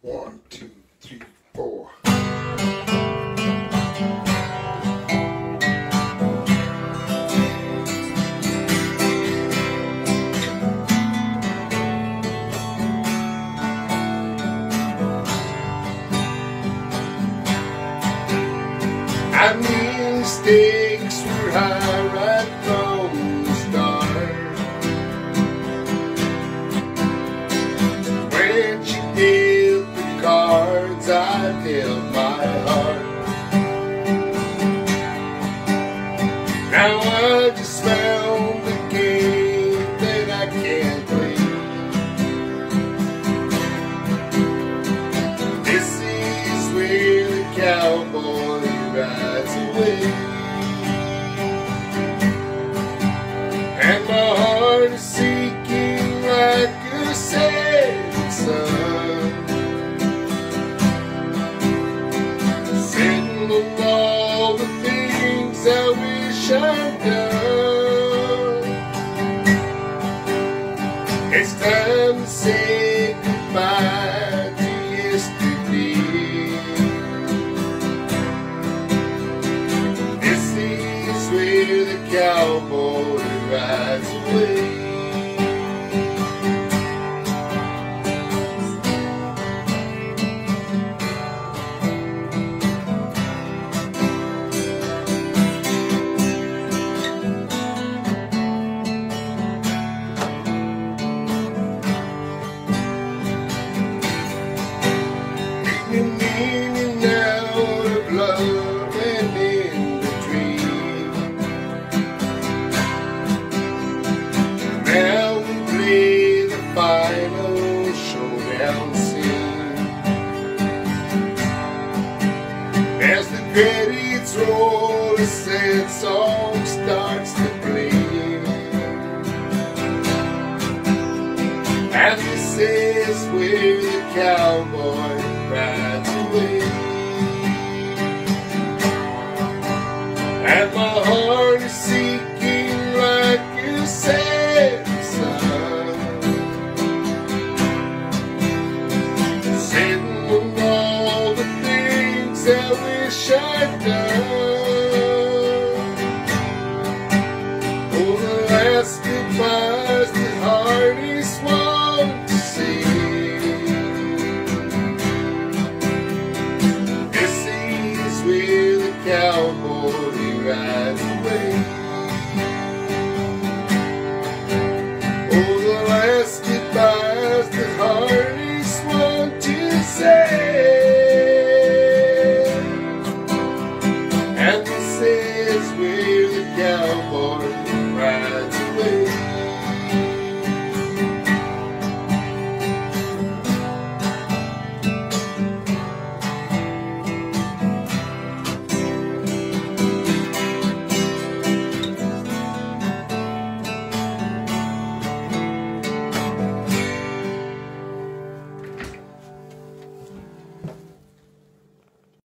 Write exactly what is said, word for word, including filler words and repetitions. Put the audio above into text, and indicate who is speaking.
Speaker 1: One, two, three, four. I mean, the stakes were high right from the start. When she dealt the cards, I dealt my heart. Now I just found the game that I can't play. This is where the cowboy rides away, and my heart is sinking like a setting sun, sitting on all the things I wish I'd done. It's time to say goodbye to yesterday. Where the cowboy rides away. Leaving meaning out of love and in between. Now we play the final showdown scene. As the credits roll, a sad song starts to play, and this is where the cowboy rides away. And my heart is sinking like you said, son, sitting on all the things I wish I'd done. Oh, the last goodbye's the hardest one to say. This is where the cowboy rides away. Oh, the last goodbye's the hardest one to say. And this is where the cowboy rides away.